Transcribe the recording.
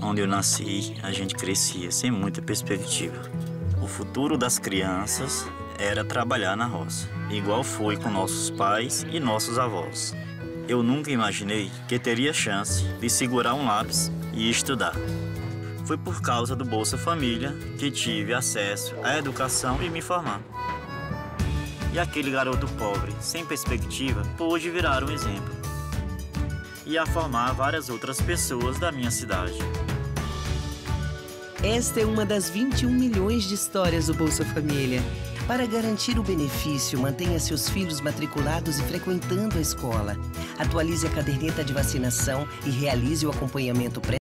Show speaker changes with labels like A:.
A: onde eu nasci, a gente crescia sem muita perspectiva. O futuro das crianças era trabalhar na roça, igual foi com nossos pais e nossos avós. Eu nunca imaginei que teria chance de segurar um lápis e estudar. Foi por causa do Bolsa Família que tive acesso à educação e me formar. E aquele garoto pobre, sem perspectiva, pôde virar um exemplo e a formar várias outras pessoas da minha cidade.
B: Esta é uma das 21 milhões de histórias do Bolsa Família. Para garantir o benefício, mantenha seus filhos matriculados e frequentando a escola. Atualize a caderneta de vacinação e realize o acompanhamento